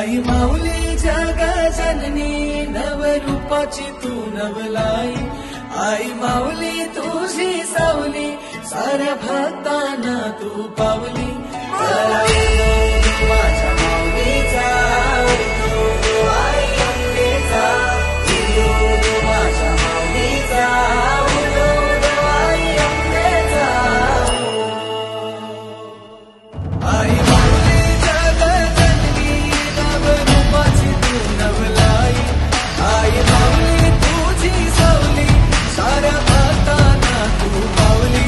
आई माऊली जग जननी नवरूपाची तू नवलाई, आई माऊली तुझी सावली साऱ्या भक्तांना तू पावली। माझ्या माऊलीचा आई अंबेचा, माझ्या माऊलीचा आई अंबेचा। आई माऊली जग जननी नवरूपाची तू नवलाई, आई माऊली तुझी सावली साऱ्या भक्तांना तू पावली।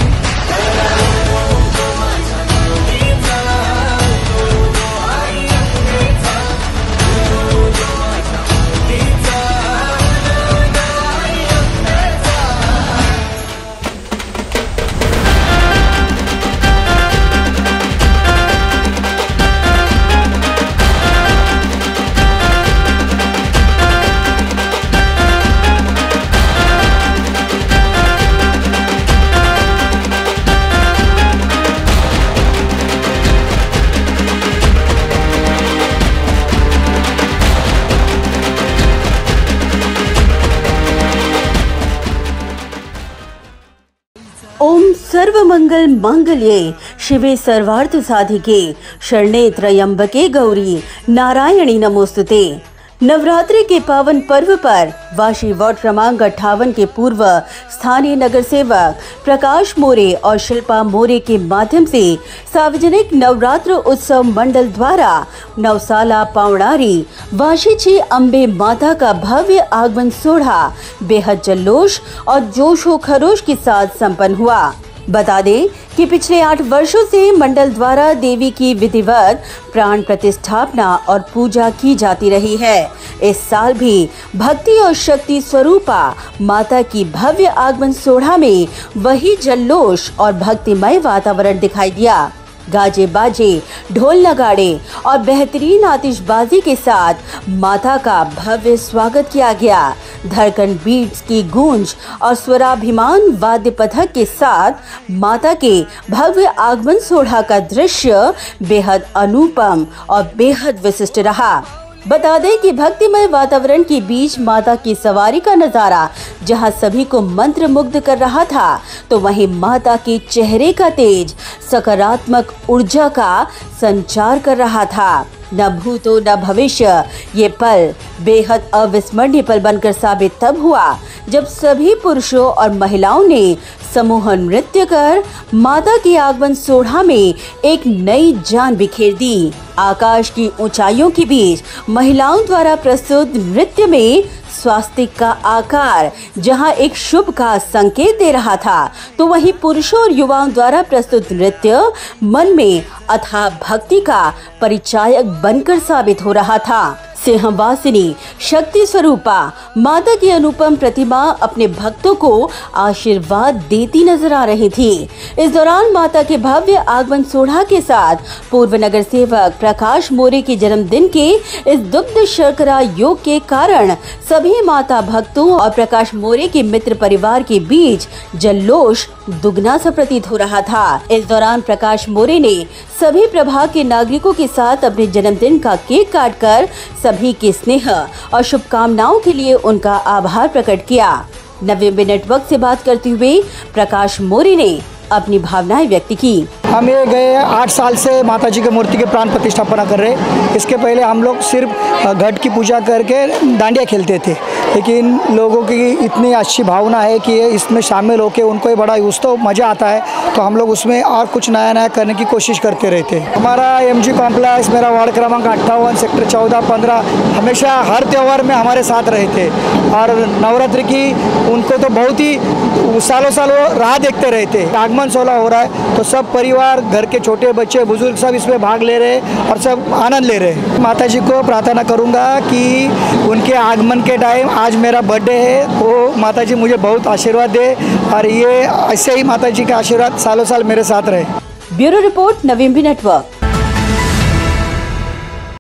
ओम सर्वमंगल मांगल्ये शिवे सर्वार्थ साधिके शरणे त्र्यंबके गौरी नारायणी नमोस्तुते। नवरात्रि के पावन पर्व पर वाशी वार्ड क्रमांक 58 के पूर्व स्थानीय नगर सेवक प्रकाश मोरे और शिल्पा मोरे के माध्यम से सार्वजनिक नवरात्र उत्सव मंडल द्वारा नवसाला पावणारी वाशी छी अम्बे माता का भव्य आगमन सोढ़ा बेहद जल्लोष और जोशो खरोश के साथ संपन्न हुआ। बता दें कि पिछले 8 वर्षों से मंडल द्वारा देवी की विधिवत प्राण प्रतिष्ठापना और पूजा की जाती रही है। इस साल भी भक्ति और शक्ति स्वरूपा माता की भव्य आगमन सोढ़ा में वही जल्लोष और भक्तिमय वातावरण दिखाई दिया। गाजे बाजे, ढोल नगाड़े और बेहतरीन आतिशबाजी के साथ माता का भव्य स्वागत किया गया। धड़कन बीट्स की गूंज और स्वराभिमान वाद्य पथक के साथ माता के भव्य आगमन सोढ़ा का दृश्य बेहद अनुपम और बेहद विशिष्ट रहा। बता दें कि भक्तिमय वातावरण के बीच माता की सवारी का नजारा जहां सभी को मंत्र मुग्ध कर रहा था, तो वहीं माता के चेहरे का तेज सकारात्मक ऊर्जा का संचार कर रहा था। न भूतो न भविष्य ये पल बेहद अविस्मरणीय पल बनकर साबित तब हुआ जब सभी पुरुषों और महिलाओं ने समूह नृत्य कर माता के आगमन सोढ़ा में एक नई जान बिखेर दी। आकाश की ऊंचाइयों के बीच महिलाओं द्वारा प्रस्तुत नृत्य में स्वास्तिक का आकार जहां एक शुभ का संकेत दे रहा था, तो वहीं पुरुषों और युवाओं द्वारा प्रस्तुत नृत्य मन में अथाह भक्ति का परिचायक बनकर साबित हो रहा था। सिंहवासिनी शक्ति स्वरूपा माता की अनुपम प्रतिमा अपने भक्तों को आशीर्वाद देती नजर आ रही थी। इस दौरान माता के भव्य आगमन सोढ़ा के साथ पूर्व नगर सेवक प्रकाश मोरे के जन्मदिन के इस दुग्ध शर्करा योग के कारण सभी माता भक्तों और प्रकाश मोरे के मित्र परिवार के बीच जल्लोष दुगना सा प्रतीत हो रहा था। इस दौरान प्रकाश मोरे ने सभी प्रभाग के नागरिकों के साथ अपने जन्मदिन का केक काटकर सभी के स्नेह और शुभकामनाओं के लिए उनका आभार प्रकट किया। नवीन नेटवर्क से बात करते हुए प्रकाश मोरे ने अपनी भावनाएं व्यक्त की। हम ये गए 8 साल से माता जी की मूर्ति के प्राण प्रतिष्ठापना कर रहे हैं। इसके पहले हम लोग सिर्फ घट की पूजा करके डांडिया खेलते थे, लेकिन लोगों की इतनी अच्छी भावना है कि इसमें शामिल होकर उनको बड़ा उत्सव मज़ा आता है, तो हम लोग उसमें और कुछ नया नया करने की कोशिश करते रहते हैं। हमारा MG कॉम्प्लेक्स मेरा वार्ड क्रमांक 58 सेक्टर 14-15 हमेशा हर त्यौहार में हमारे साथ रहे थे और नवरात्रि की उनको तो बहुत ही सालों साल राह देखते रहते। आगमन सोला हो रहा है तो सब परिवार, घर के छोटे बच्चे बुजुर्ग सब इसमें भाग ले रहे हैं और सब आनंद ले रहे हैं। माता जी को प्रार्थना करूंगा कि उनके आगमन के टाइम आज मेरा बर्थडे है, वो माता जी मुझे बहुत आशीर्वाद दे और ये ऐसे ही माता जी का आशीर्वाद सालों साल मेरे साथ रहे। Bureau report, Naveen network.